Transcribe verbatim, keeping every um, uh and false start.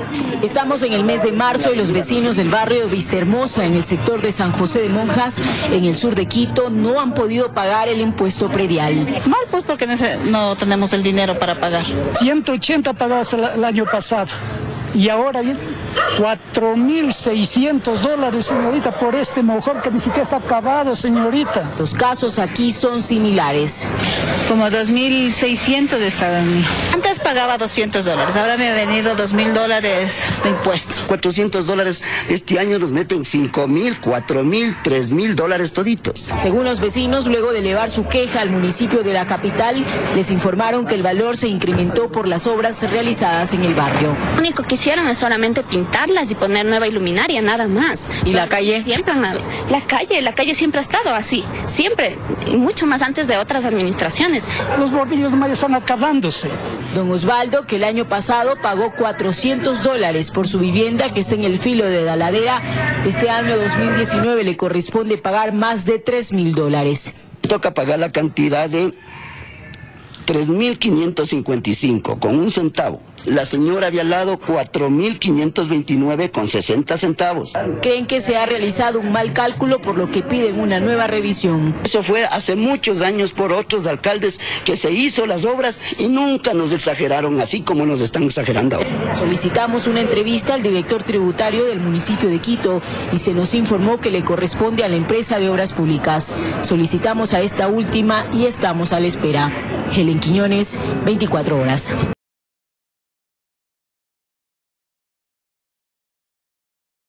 Estamos en el mes de marzo y los vecinos del barrio Vistahermosa, en el sector de San José de Monjas, en el sur de Quito, no han podido pagar el impuesto predial. Mal, pues porque no tenemos el dinero para pagar. ciento ochenta pagados el año pasado y ahora bien, cuatro mil seiscientos dólares, señorita, por este mojón que ni siquiera está acabado, señorita. Los casos aquí son similares. Como dos mil seiscientos estaban. Antes pagaba doscientos dólares, ahora me ha venido dos mil dólares de impuesto. cuatrocientos dólares, este año nos meten cinco mil, cuatro mil, tres mil dólares toditos. Según los vecinos, luego de elevar su queja al municipio de la capital, les informaron que el valor se incrementó por las obras realizadas en el barrio. Lo único que hicieron es solamente pintarlas y poner nueva iluminaria, nada más. ¿Y la calle? Siempre, la calle, la calle siempre ha estado así, siempre, y mucho más antes de otras administraciones. Los bordillos más están acabándose. Don Osvaldo, que el año pasado pagó cuatrocientos dólares por su vivienda que está en el filo de la ladera, este año dos mil diecinueve le corresponde pagar más de tres mil dólares. Toca pagar la cantidad de tres mil quinientos cincuenta y cinco con un centavo. La señora de al lado, cuatro mil quinientos veintinueve con sesenta centavos. Creen que se ha realizado un mal cálculo, por lo que piden una nueva revisión. Eso fue hace muchos años por otros alcaldes que se hizo las obras y nunca nos exageraron así como nos están exagerando ahora. Solicitamos una entrevista al director tributario del municipio de Quito y se nos informó que le corresponde a la empresa de obras públicas. Solicitamos a esta última y estamos a la espera. Helen Quiñones, veinticuatro horas.